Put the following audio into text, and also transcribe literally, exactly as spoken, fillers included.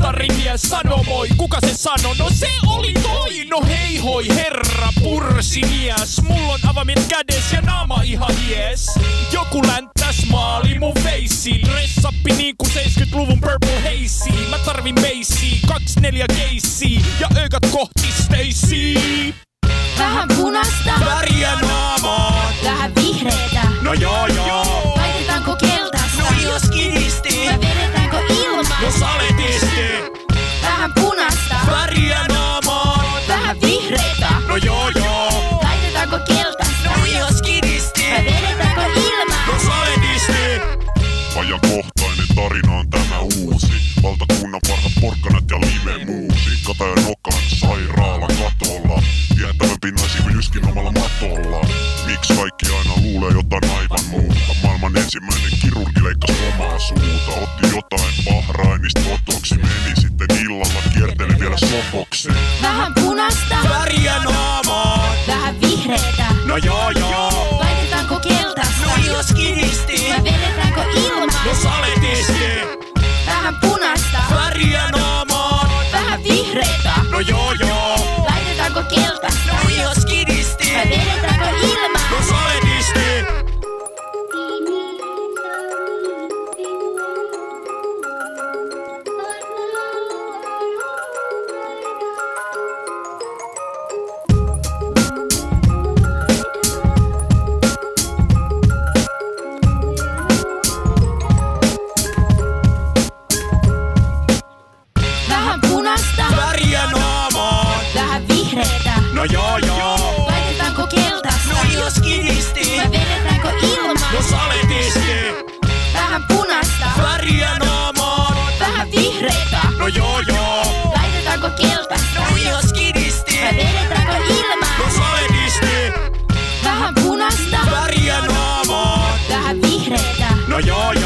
Mestarimies sano moi, kuka se sano? No se oli toi! No hei hoi herra pursimies, mulla on avaimet kädes ja naama ihan hies. Joku länttäs maali mun feissiin, dressappi niinku seitsemänkymmentäluvun Purple Hazy. Mä tarvin meisiä, kaks neljä keissiä ja ögat kohti Stacy. Vähän punasta, väriä naamaan, vähän vihreetä. No joo joo, laitetaanko keltaista? No jos kidisti, vai vedetäänkö ilman? No saletisti. Vähän punasta, väriä naamaan, vähän vihreetä. No joo joo, laitetaanko keltaista? No jos kidisti, vai vedetäänkö ilman? No saletisti. Ajankohtainen tarina on tämä uusi. Valtakunnan parhaat porkkanat ja limemuusi. Katajan nokan sairaala katolla. Viettävämpi naisi kuin Jyskin omalla matolla. Miksi kaikki aina luulee jotain aivan muuta? Maailman ensimmäinen kirurgi leikkasi omaa suuta. Otti jotain Bahrainista botoksi. Meni sitten illalla kierteli vielä sopoksi. Vähän punasta, väriä naamaan, vähän vihreetä. No joo joo, laitetaanko keltaista? No jos kidisti, vai vedetäänkö ilman? No saletisti. Vähän punasta, väriä naamaan, vähän vihreetä. No joo joo, laitetaanko keltaista? No jos kidisti, vai vedetäänkö ilman? No saletisti. Vähän punasta, väriä naamaan, vähän vihreetä. No joo joo, laitetaanko keltaista? No jos kidisti, vai vedetäänkö ilman? No saletisti. Vähän punasta, väriä naamaan, vähän vihreätä. No joo joo, laitetaanko keltaista? No jos kidisti, vai vedetäänkö ilman? No saletisti. Vähän punasta, väriä naamaan, vähän vihreätä. No joo